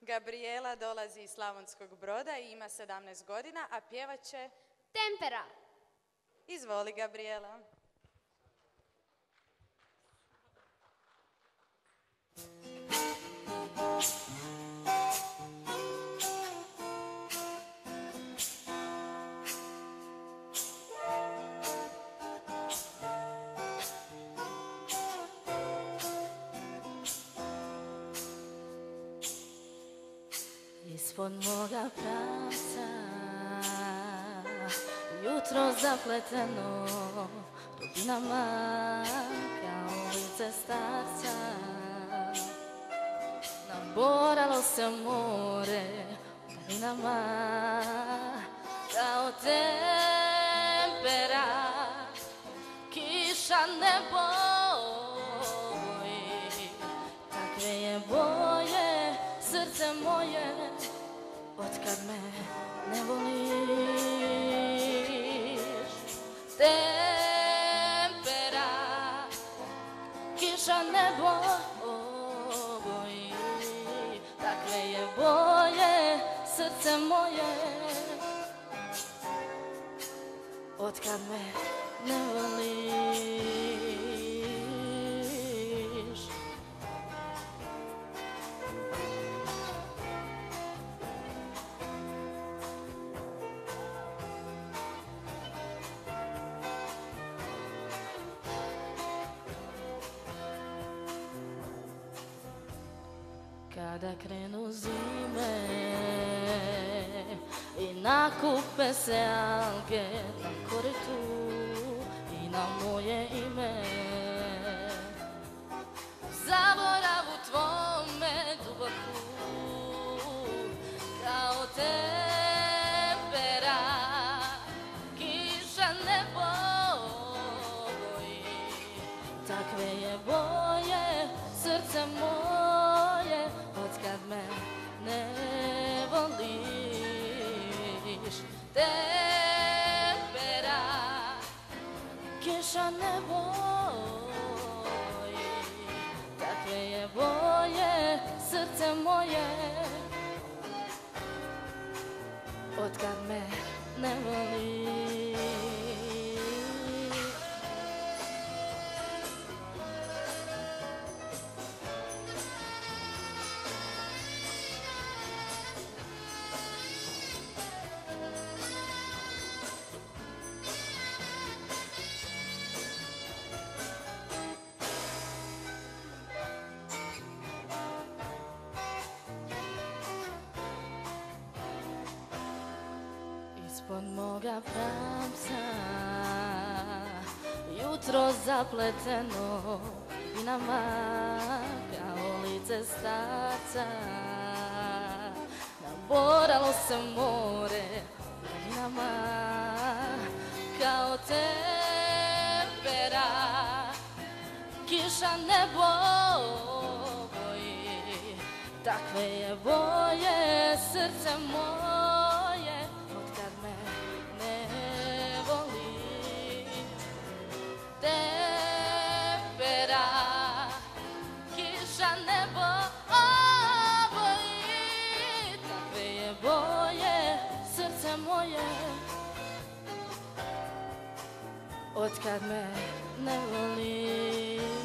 Gabrijela dolazi iz Slavonskog Broda i ima 17 godina, a pjevat će Tempera. Izvoli, Gabrijela. Ispod moga pravca jutro zapleteno rubinama kao lice starca. Naboralo se more u daninama kao tempera. Kiša ne boji, takve je boje srce moje, otkad me ne voliš. Tempera, kiša ne boji, takve je boje srce moje, otkad me ne voliš. Kada krenu zime i nakupe se alge na koritu i na moje ime, zaboravu tvome duboku kao tempera. Kiša ne boji, takve je boje srce moje, otkad me ne voliš. Tempera, kiša ne boji, takve je boje srce moje, otkad me ne voliš. Ispod moga pravca jutro zapleteno rubinama kao lice starca. Naboralo se more u daninama kao tempera. Kiša ne boji, takve je boje srce moje, otkad me ne voliš. Tempera, kiša ne boji, takve je boje srce moje, otkad me ne voliš.